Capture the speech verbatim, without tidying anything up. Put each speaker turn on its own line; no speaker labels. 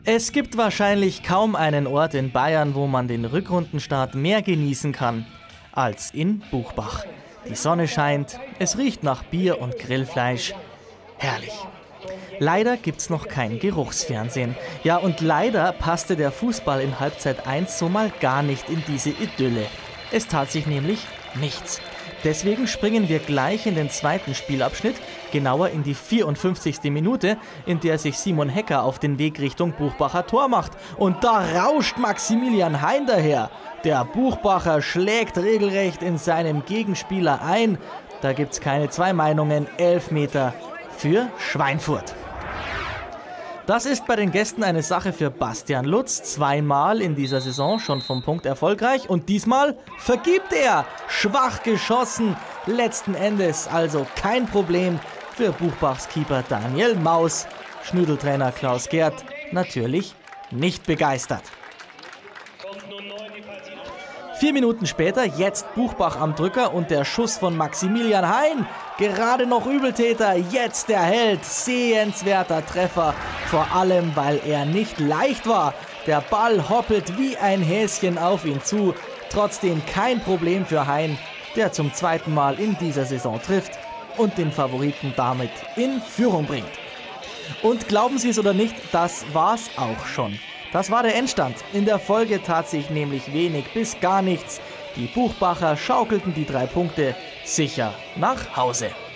Es gibt wahrscheinlich kaum einen Ort in Bayern, wo man den Rückrundenstart mehr genießen kann als in Buchbach. Die Sonne scheint, es riecht nach Bier und Grillfleisch. Herrlich. Leider gibt's noch kein Geruchsfernsehen. Ja, und leider passte der Fußball in Halbzeit eins so mal gar nicht in diese Idylle. Es tat sich nämlich nichts. Deswegen springen wir gleich in den zweiten Spielabschnitt, genauer in die vierundfünfzigste Minute, in der sich Simon Hecker auf den Weg Richtung Buchbacher Tor macht. Und da rauscht Maximilian Hein daher. Der Buchbacher schlägt regelrecht in seinem Gegenspieler ein. Da gibt's keine zwei Meinungen, Elfmeter für Schweinfurt. Das ist bei den Gästen eine Sache für Bastian Lutz. Zweimal in dieser Saison schon vom Punkt erfolgreich und diesmal vergibt er. Schwach geschossen. Letzten Endes also kein Problem für Buchbachs Keeper Daniel Maus. Schnüdeltrainer Klaus Gerd natürlich nicht begeistert. Vier Minuten später, jetzt Buchbach am Drücker und der Schuss von Maximilian Hein. Gerade noch Übeltäter, jetzt der Held. Sehenswerter Treffer, vor allem weil er nicht leicht war. Der Ball hoppelt wie ein Häschen auf ihn zu. Trotzdem kein Problem für Hein, der zum zweiten Mal in dieser Saison trifft und den Favoriten damit in Führung bringt. Und glauben Sie es oder nicht, das war's auch schon. Das war der Endstand. In der Folge tat sich nämlich wenig bis gar nichts. Die Buchbacher schaukelten die drei Punkte sicher nach Hause.